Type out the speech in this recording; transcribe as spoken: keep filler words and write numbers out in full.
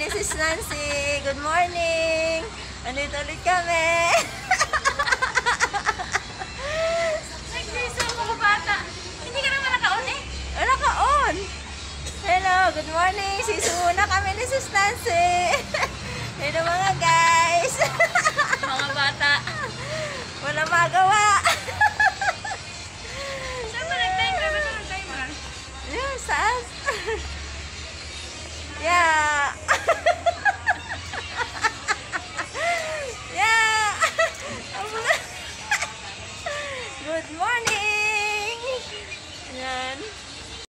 ni Sis Nancy. Good morning. Andito ulit kami. Nag-reason mga bata. Hindi ka naman naka-on eh. Wala ka on. Hello, good morning. Sisuna kami ni Sis Nancy. Hello mga guys.